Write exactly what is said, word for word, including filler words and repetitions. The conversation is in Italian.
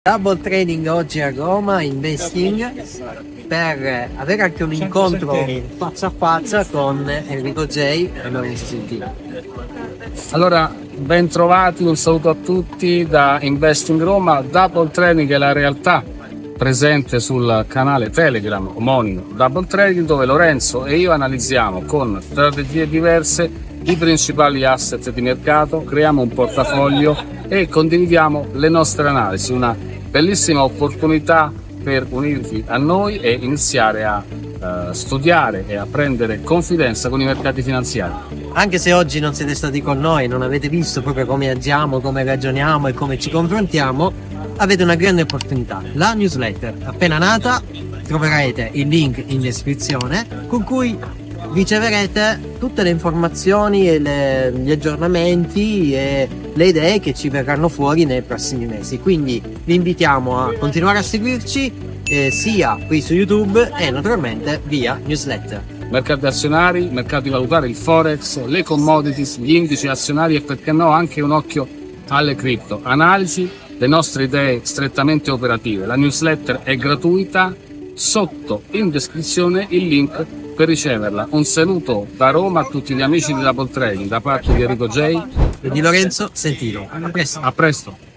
Double Trading oggi a Roma, Investing, per avere anche un incontro faccia a faccia con Enrico J e Lorenzo Sentini. Allora, ben trovati, un saluto a tutti da Investing Roma. Double Trading è la realtà presente sul canale Telegram omonimo Double Trading, dove Lorenzo e io analizziamo con strategie diverse i principali asset di mercato, creiamo un portafoglio e condividiamo le nostre analisi. Una bellissima opportunità per unirvi a noi e iniziare a uh, studiare e a prendere confidenza con i mercati finanziari. Anche se oggi non siete stati con noi, non avete visto proprio come agiamo, come ragioniamo e come ci confrontiamo, avete una grande opportunità. La newsletter appena nata, troverete il link in descrizione, con cui riceverete tutte le informazioni e le, gli aggiornamenti e le idee che ci verranno fuori nei prossimi mesi. Quindi vi invitiamo a continuare a seguirci eh, sia qui su YouTube e naturalmente via newsletter. Mercati azionari, mercati valutari, il forex, le commodities, gli indici azionari e perché no anche un occhio alle cripto. Analisi, le nostre idee strettamente operative. La newsletter è gratuita, sotto in descrizione il link per riceverla. Un saluto da Roma a tutti gli amici di Double Trading da parte di Enrico J e di Lorenzo Sentino. A presto. A presto.